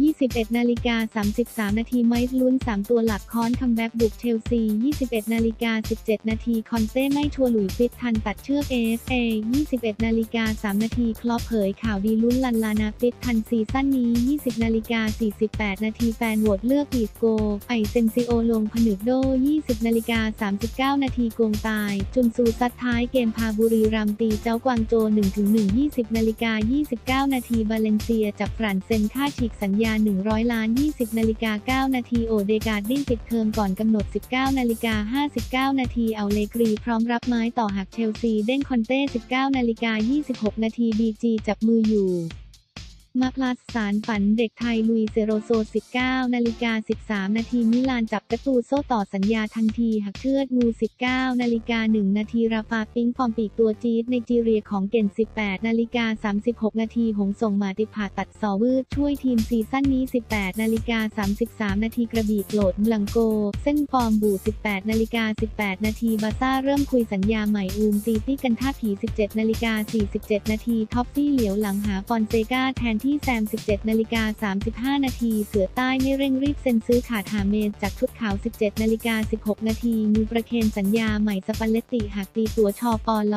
21:33 นาทีไมค์ลุ้น3ตัวหลักค้อนคัมแบ็กบุกเชลซี 21:17 นาทีคอนเต้ไม่ชัวร์หลุยส์ฟิตทันตัดเชือก FA 21:03 นาทีคลอปเผยข่าวดีลุ้นลันลานาฟิตทันซีซั่นนี้ 20:48 นาทีแฟนโหวตเลือกอีสโกไอเซนซิโอลงผนึกโด 20:39 นาทีโกงตายจุนซูซัดท้ายเกมพาบุรีรัมย์ตีเจ้ากวางโจ 1-1 20:29 นาทีบาเลนเซียจับฝรั่งเซ็นค่าฉีกสัญญา100 ล้าน 20:09 นาทีโอเดการ์ดดิ้นปิดเทอมก่อนกำหนด 19:59 นาทีเอาเลกรีพร้อมรับไม้ต่อหากเชลซีเด้งคอนเต้ 19:26 นาทีบีจีจับมืออยู่มาพลัสสารฝันเด็กไทยลุยเซโรโซ 19:13 นาทีมิลานจับประตูโซ่ต่อสัญญาทันทีหักเชือดงู 19:01 นาทีราฟาปิงฟอร์มปีกตัวจี๊ดไนจีเรียของเก่น 18:36 นาทีหงส่งมาติผ่าตัดซอวืดช่วยทีมซีซั่นนี้ 18:33 นาทีกระบี่โกรธบลังโกเส้นฟอร์มบู่ 18:18 นาทีบาซ่าเริ่มคุยสัญญาใหม่ตีตี้กันท่าผี 17:47 นาทีท็อฟฟี่เหลียวหลังหาฟอนเซกาแทนที่แซม 17:35 นาทีเสือใต้ไม่เร่งรีบเซ็นซื้อขาดหาเมนจากชุดขาว 17:16 นาทีมีประเคนสัญญาใหม่สปัลเลตติหากตีตัวชปล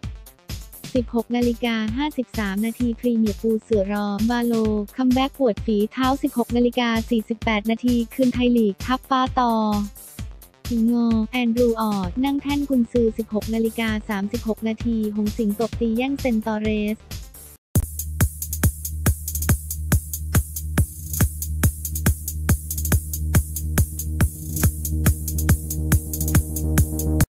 16:53 นาทีพรีเมียร์ปูเสือรอบาโลคัมแบ็กปวดฝีเท้า 16:48 นาทีคืนไทยลีกทับฟ้าต่อถึงงอแอนดรูออดนั่งแท่นกุนซือ 16:36 นาทีหงสิงตบตีแย่งเซนตอเรส